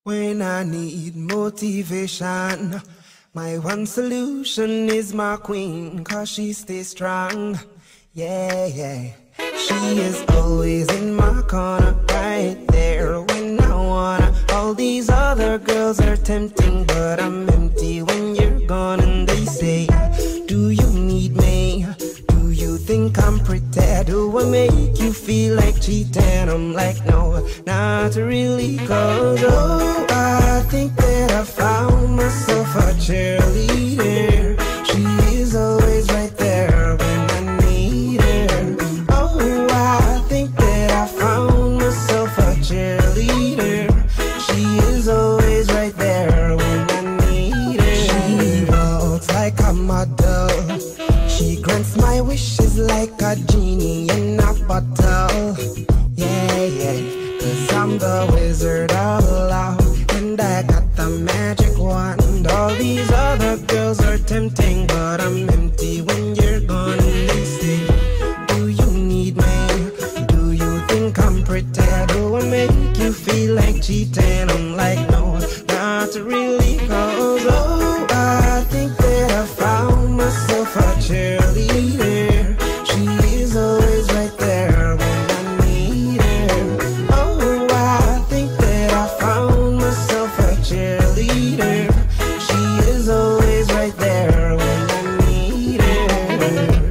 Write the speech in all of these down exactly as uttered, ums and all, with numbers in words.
When I need motivation, my one solution is my queen, cause she stays strong. Yeah, yeah. She is always in my corner, right there when I wanna. All these other girls are tempting, but I'm empty when you're gone. And they say, do you need me? Do you think I'm pretty? Do I make you feel like cheating? I'm like, no, not really, cause oh, I think that I found myself a cheerleader. She is always right there when I need her. Oh, I think that I found myself a cheerleader. She is always right there when I need her. She walks like a model. She grants my wishes like a genie in a bottle. Yeah, yeah, cause I'm the wizard of love, and I got the magic wand. All these other girls are tempting, but I'm empty when you're gone. And they say, do you need me? Do you think I'm pretty? Do I make you feel like cheating? I'm like, no, not really, cause oh, I think that I found myself a cheerleader. She is always right there when I need her. Oh, I think that I found myself a cheerleader. She is always right there when I need her.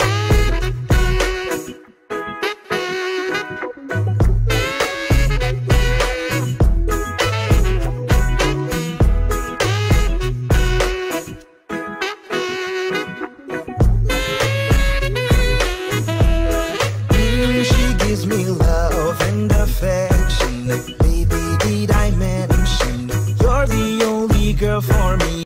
She gives me love and affection. Baby, did I mention you're the only girl for me?